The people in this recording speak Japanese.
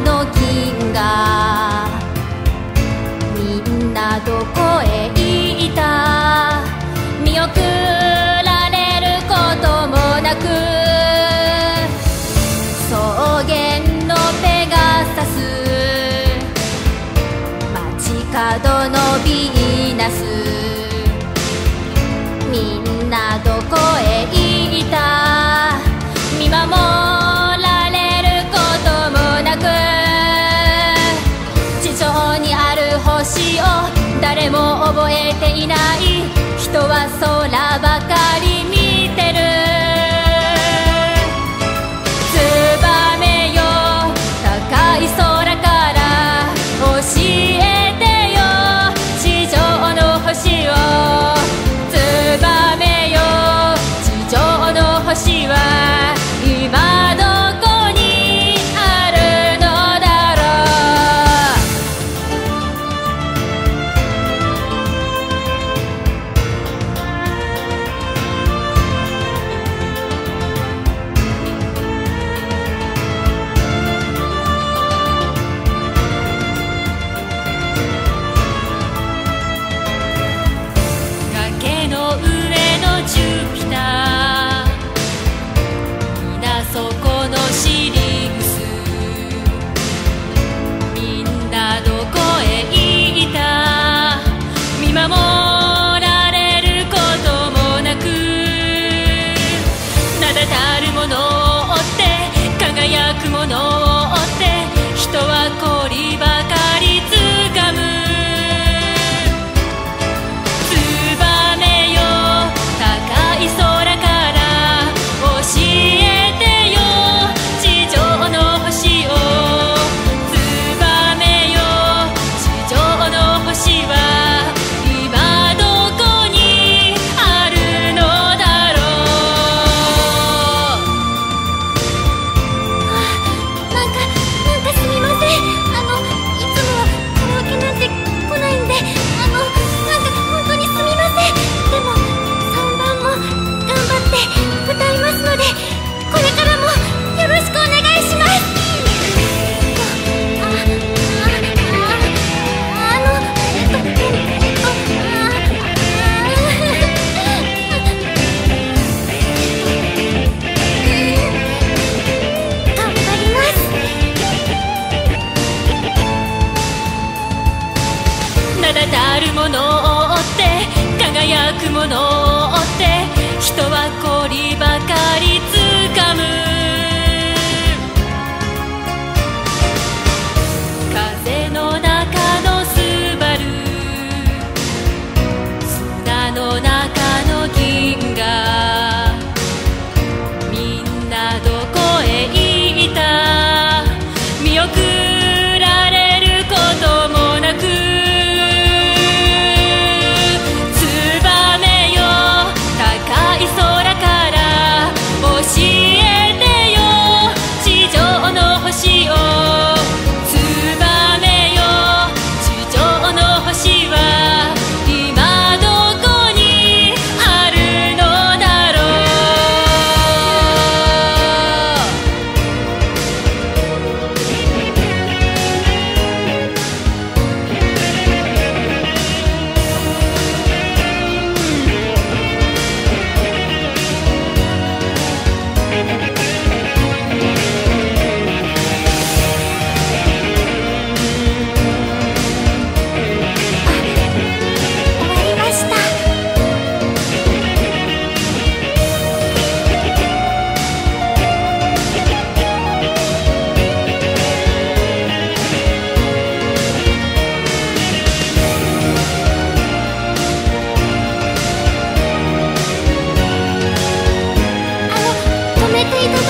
の銀河、みんなどこへ行った。見送られることもなく、草原のペガサス、街角のヴィーナス、みんなどこへ行った。見守られることもなく、地上にある星を誰も覚えていない。人は空ばかり見てる。ツバメよ、高い空から教えてよ、地上の星を。ツバメよ、地上の星は今どこにあるのだろう。崖の上のジュピター、皆そこのシリウス、みんなどこへ行った。見守られることもなく、名だたるものを追って輝くものを追って、人は氷ばかりつかむ。ツバメよ、高い空から教えてよ、地上の星を。ツバメよ、地上の星は今どこにあるのだろう。なんかすみません。いつもはカラオケなんて来ないんで、なんか本当にすみません。でも3番も頑張って歌いますので、これからもよろしくお願いします。頑張ります。名だたるものを追って輝くものを追って、人は氷ばかりつかむ。風の中のスバル、砂の中の銀河、みんなどこへ行った。見送られることもなく、ツバメよ、高い空から教えてよ、地上の星を。ツバメよ、地上の星は今どこにあるのだろう。終わりました。止めていた